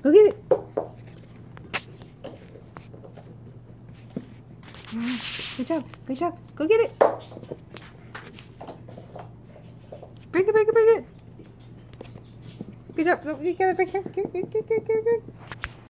Go get it. Good job. Good job. Go get it. Bring it, bring it, bring it. Good job. You gotta bring it. Good.